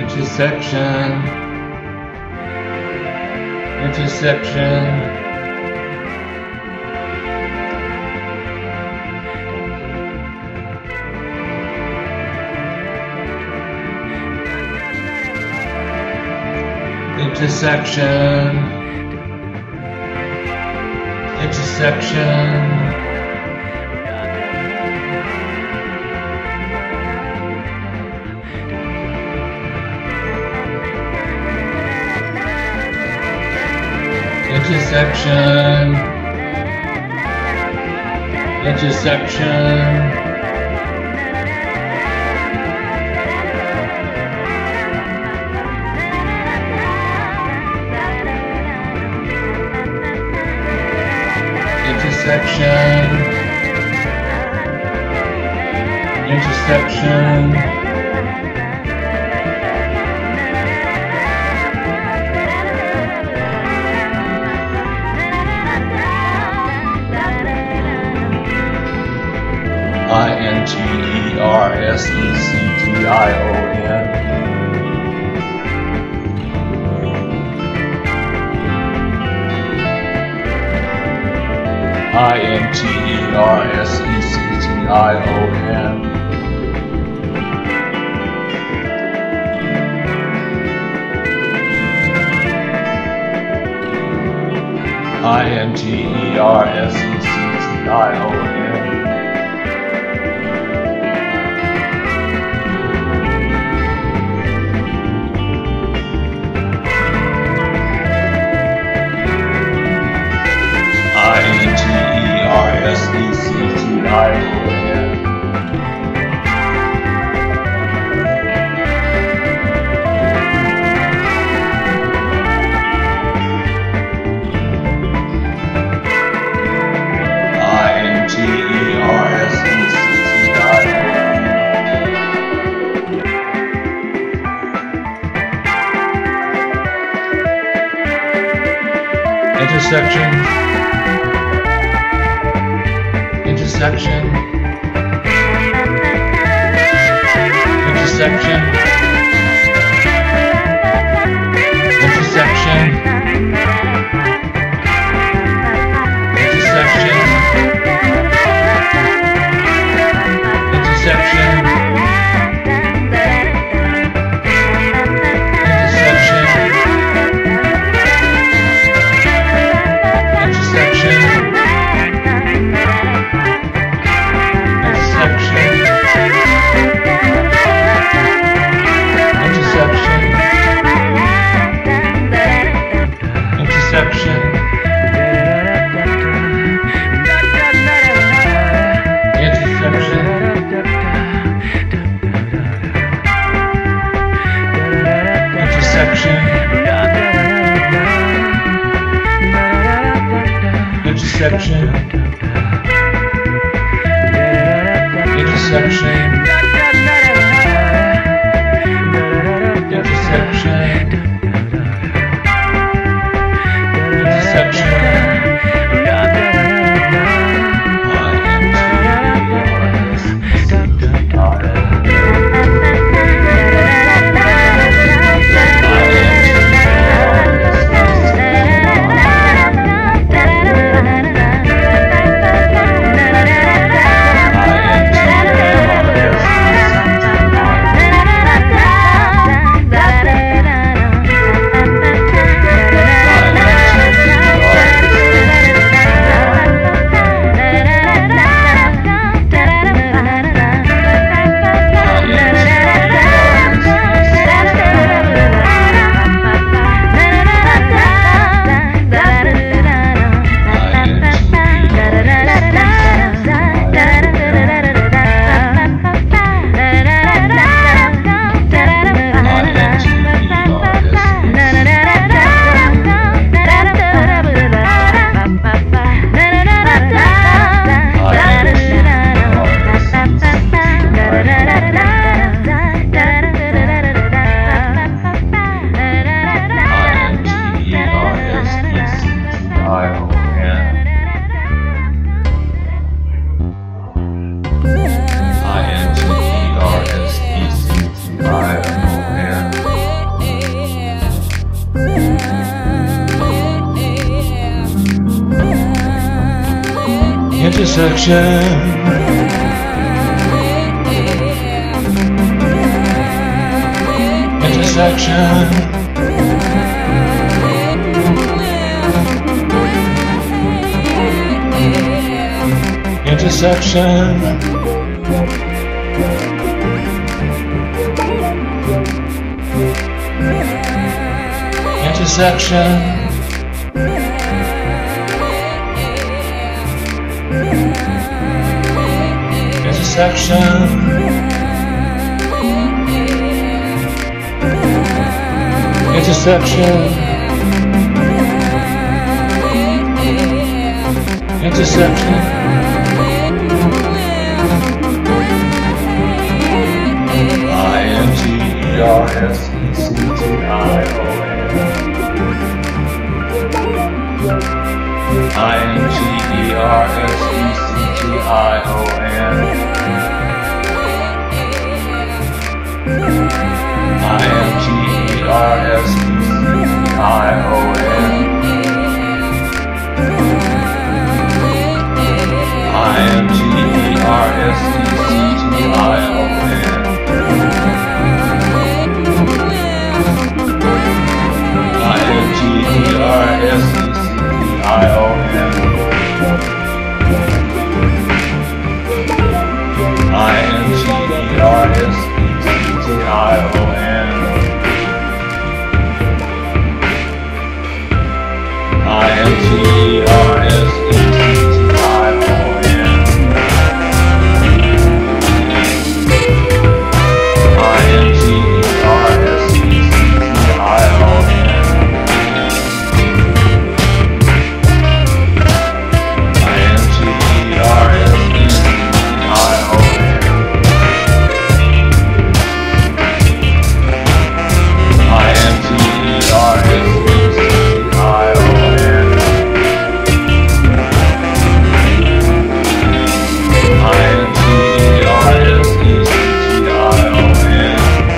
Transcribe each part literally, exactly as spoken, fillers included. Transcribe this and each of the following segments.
intersection, intersection, intersection, intersection. Intersection, intersection, intersection, intersection. I N T E R S E C T I O N. I N T E R S E C T I O N. I N T E R S E C T I O N. I N T E R S E C T I O N. I N T E R S E C T I O N. Intersection. Intersection, intersection, intersection, intersection, intersection, intersection, intersection, intersection. Intersection. Intersection. Intersection. Intersection. Intersection. Intersection. Intersection. I N T E R S E C T I O N. I N T E R S E C T I O N. I N T E R S E C T I O N. I N T E R S E C T I O N. I N T E R S E C T I O N. I N T E R S E C T I O N. I N T E R S E C T I O N. I N T E R S E C T I O N. I N T E R S E C T I O N. I N T E R S E C T I O N. I N T E R S E C T I O N.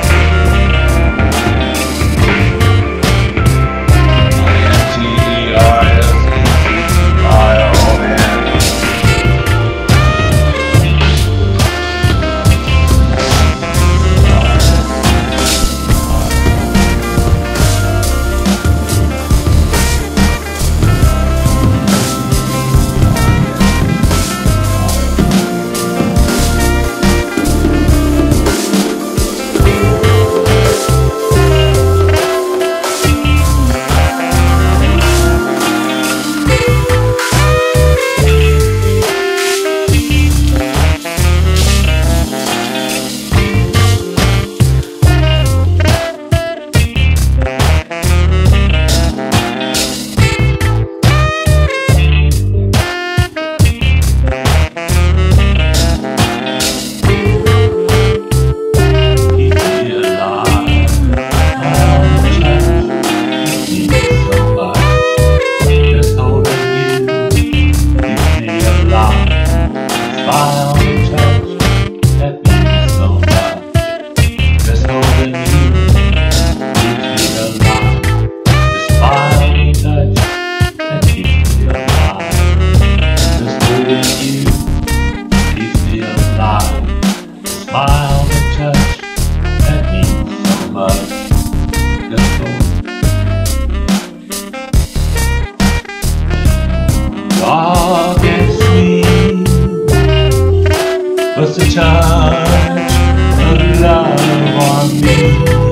I N T E R S E C T I O N. Smile and touch, that means so much. Just hold. Dark and sweet was the touch of love on me.